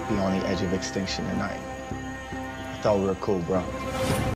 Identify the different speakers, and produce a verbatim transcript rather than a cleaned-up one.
Speaker 1: be on the edge of extinction tonight. I thought we were cool, bro.